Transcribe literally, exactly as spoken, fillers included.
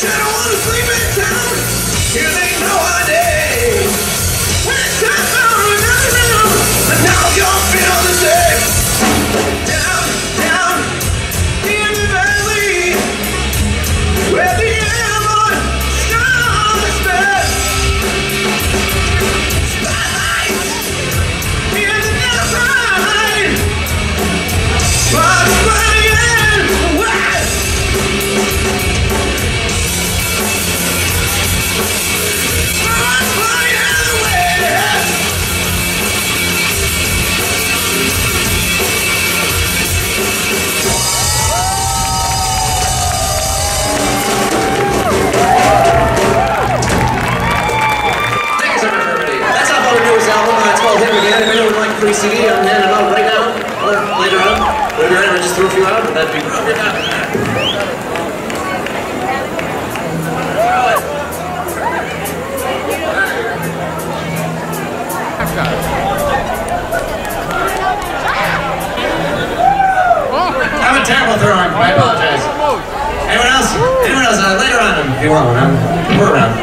Free C D, I'm handing it out right now, or later on, whatever, I just threw a few out, but that'd be great. I'm a terrible thrower, I apologize. Anyone else? Anyone else? Uh, later on, if you want one, we're around.